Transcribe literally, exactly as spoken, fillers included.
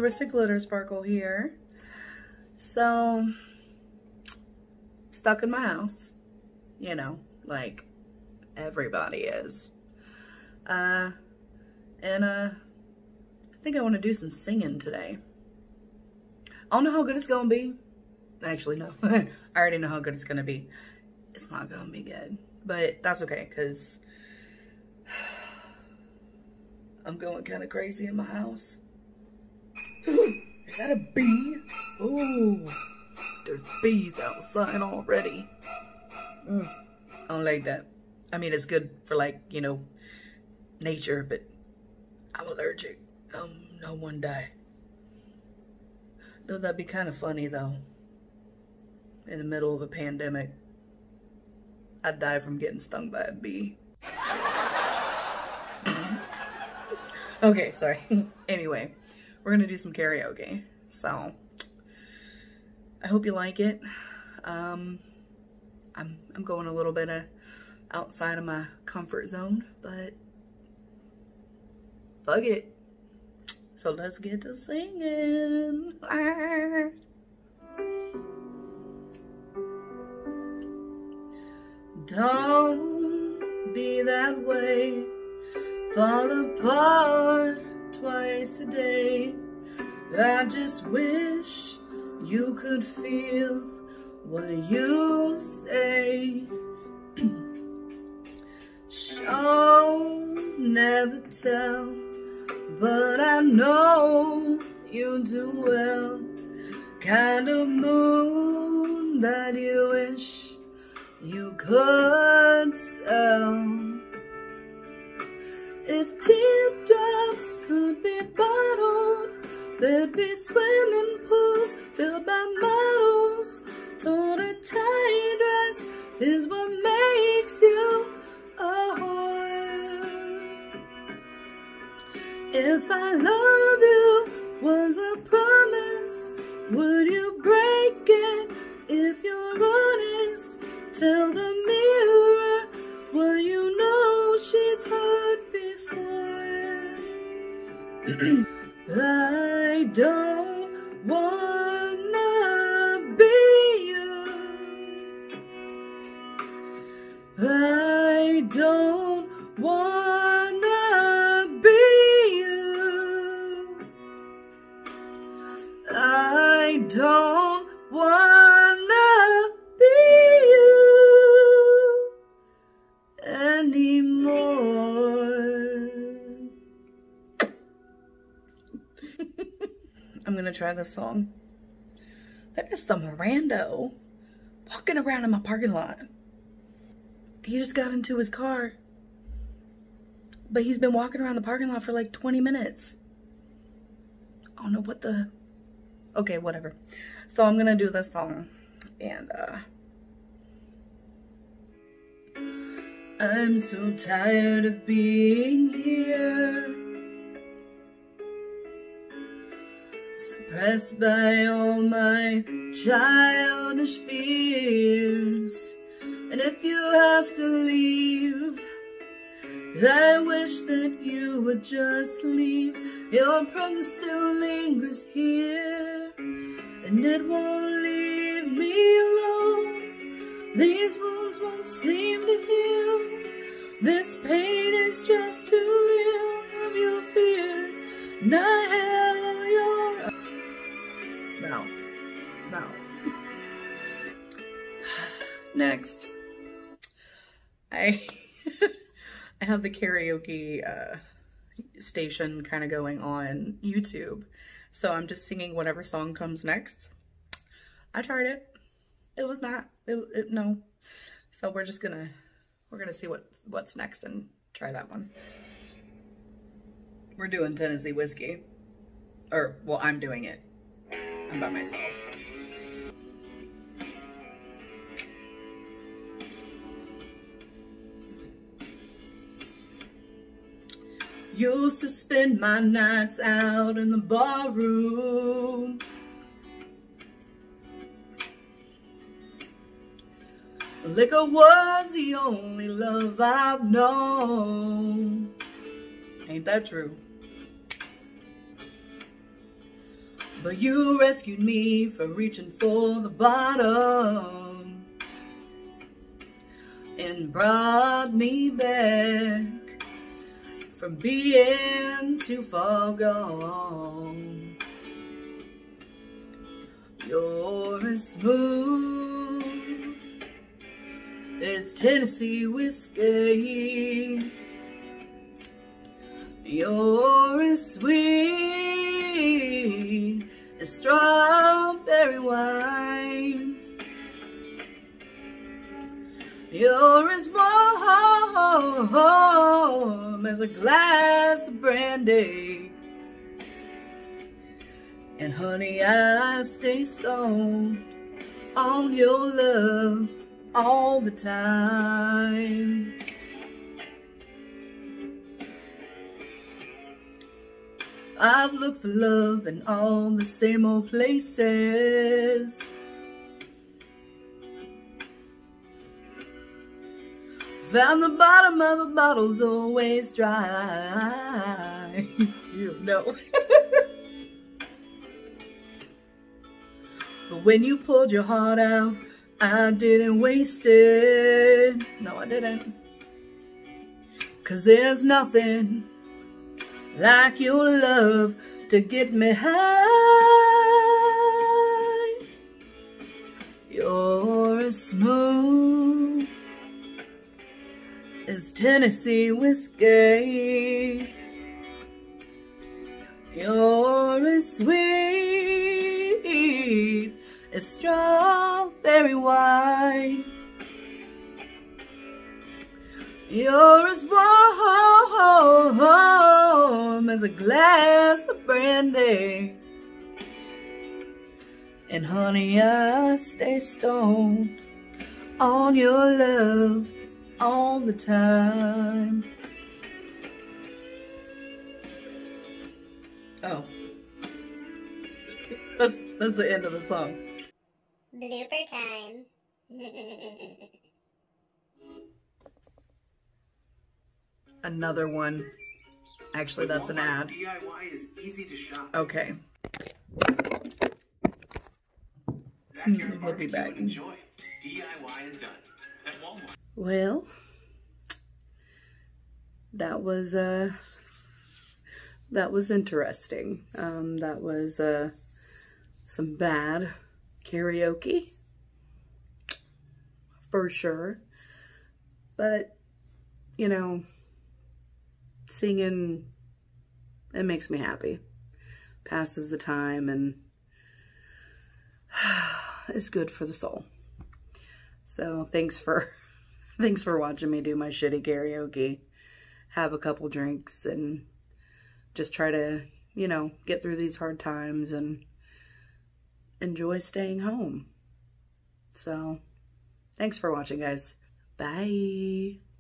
Larissa Glitter Sparkle here. So, stuck in my house, you know, like everybody is. Uh, and uh, I think I want to do some singing today. I don't know how good it's gonna be. Actually, no. I already know how good it's gonna be. It's not gonna be good, but that's okay, because I'm going kind of crazy in my house. Is that a bee? Oh, there's bees outside already. Mm, I don't like that. I mean, it's good for, like, you know, nature, but I'm allergic. Um, no one die. Though that'd be kind of funny, though. In the middle of a pandemic, I'd die from getting stung by a bee. Okay, sorry. Anyway, we're gonna do some karaoke. So, I hope you like it. Um, I'm, I'm going a little bit of outside of my comfort zone, but fuck it. So let's get to singing. Ah. Don't be that way, fall apart twice a day. I just wish you could feel what you say. Show, never tell, but I know you do well. Kind of moon that you wish you could sell. If teardrops could be bottled, there'd be swimming pools filled by models. Told a tight dress is what makes you a whore. If I love you was a promise, would you break it if you're honest? Tell the mirror what you know she's heard before. I don't wanna be you. I don't wanna be you. I don't wanna be you anymore. I'm gonna try this song. There's some rando walking around in my parking lot. He just got into his car, but he's been walking around the parking lot for like twenty minutes. I don't know what the... Okay, whatever. So I'm gonna do this song, and uh... I'm so tired of being here, suppressed by all my childish fears. And if you have to leave, I wish that you would just leave. Your presence still lingers here, and it won't leave me alone. These wounds won't seem to heal. This pain is just too real. Of your fears, and I held your... No. No. Next. I I have the karaoke uh, station kind of going on YouTube, so I'm just singing whatever song comes next. I tried it. It was not. It, it, no. So we're just gonna we're gonna see what what's next and try that one. We're doing Tennessee whiskey, or well, I'm doing it. I'm by myself. Used to spend my nights out in the barroom. Liquor was the only love I've known. Ain't that true? but you rescued me from reaching for the bottom and brought me back from being too far gone. You're as smooth as Tennessee whiskey. You're as sweet as strawberry wine. You're as warm as a glass of brandy. And honey, I stay stoned on your love all the time. I've looked for love in all the same old places. Found the bottom of the bottle's always dry. You know. But when you pulled your heart out, I didn't waste it. No, I didn't. 'Cause there's nothing like your love to get me high. You're as smooth as Tennessee whiskey. You're as sweet as strawberry wine. You're as warm as a glass of brandy. And honey, I stay stoned on your love all the time. Oh. That's, that's the end of the song. Blooper time. Another one. Actually, that's an ad. D I Y is easy to shop. Okay. Backyard We'll be back. and enjoy. D I Y and done at Walmart. Well, that was uh that was interesting. Um, that was uh some bad karaoke for sure. But you know, singing, it makes me happy. Passes the time and it's good for the soul. So thanks for thanks for watching me do my shitty karaoke. Have a couple drinks and just try to, you know, get through these hard times and enjoy staying home. So thanks for watching, guys. Bye.